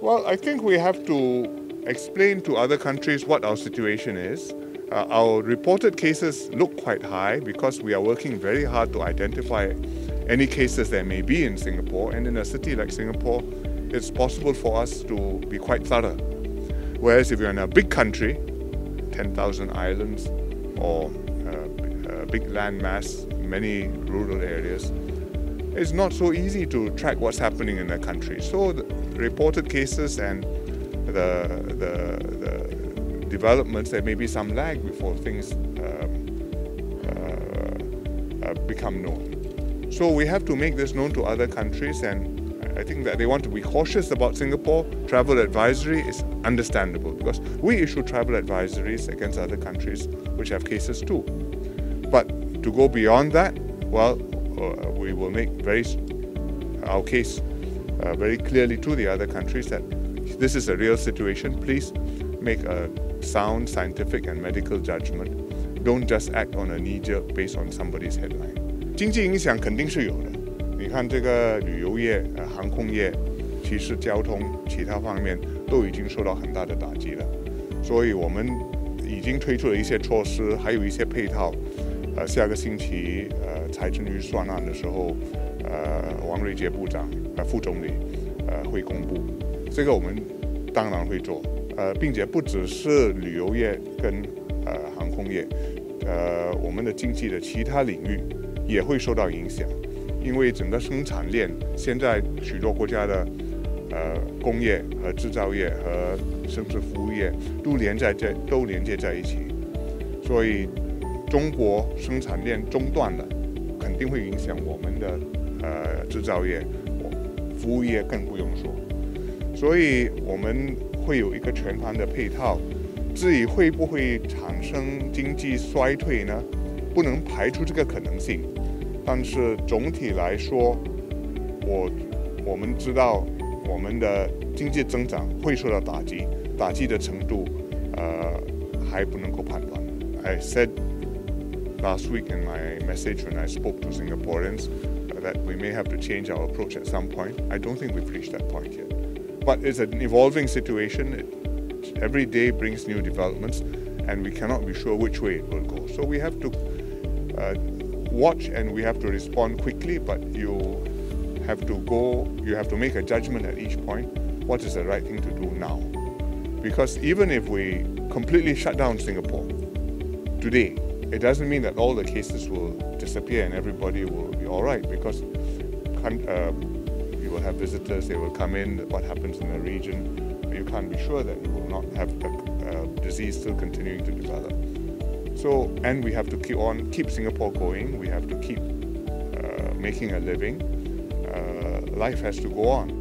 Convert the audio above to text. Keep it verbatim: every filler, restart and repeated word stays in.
Well, I think we have to explain to other countries what our situation is. Uh, our reported cases look quite high because we are working very hard to identify any cases there may be in Singapore. And in a city like Singapore, it's possible for us to be quite thorough. Whereas if you're in a big country, ten thousand islands or uh, a big land mass, many rural areas, it's not so easy to track what's happening in the country. So the reported cases and the, the, the developments, there may be some lag before things um, uh, uh, become known. So we have to make this known to other countries, and I think that they want to be cautious about Singapore. Travel advisory is understandable because we issue travel advisories against other countries which have cases too. But to go beyond that, well, uh, we will make very our case uh, very clearly to the other countries that this is a real situation. Please make a sound scientific and medical judgment. Don't just act on a knee-jerk based on somebody's headline. 经济影响肯定是有的。你看这个旅游业、呃航空业，其实交通其他方面都已经受到很大的打击了。所以我们已经推出了一些措施，还有一些配套。呃，下个星期呃财政预算案的时候，呃王瑞杰部长、呃副总理呃会公布。这个我们当然会做，呃，并且不只是旅游业跟呃航空业，呃我们的经济的其他领域也会受到影响，因为整个生产链现在许多国家的呃工业和制造业和甚至服务业都连在这都连接在一起，所以中国生产链中断了，肯定会影响我们的呃制造业，服务业更不用说。所以我们会有一个全盘的配套，至于会不会产生经济衰退呢？不能排除这个可能性，但是总体来说，我我们知道我们的经济增长会受到打击，打击的程度，呃，还不能够判断。I said last week in my message when I spoke to Singaporeans that we may have to change our approach at some point. I don't think we've reached that point yet. But it's an evolving situation. It, every day brings new developments, and we cannot be sure which way it will go. So we have to uh, watch and we have to respond quickly, but you have to go, you have to make a judgment at each point. What is the right thing to do now? Because even if we completely shut down Singapore today, it doesn't mean that all the cases will disappear and everybody will be all right, because uh, you will have visitors, they will come in, what happens in the region, you can't be sure that you will not have the uh, disease still continuing to develop. So, and we have to keep on, keep Singapore going, we have to keep uh, making a living, uh, life has to go on.